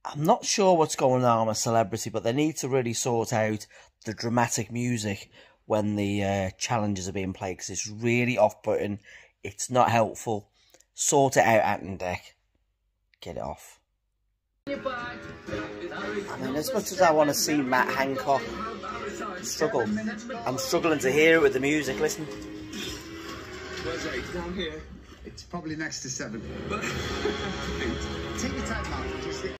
I'm not sure what's going on with Celebrity, but they need to really sort out the dramatic music when the challenges are being played, because it's really off-putting. It's not helpful. Sort it out, Ant and Dec. Get it off. I mean, as much as I want to see Matt Hancock struggle, I'm struggling to hear it with the music. Listen. Where's 8? Down here. It's probably next to 7. But Take your time, man.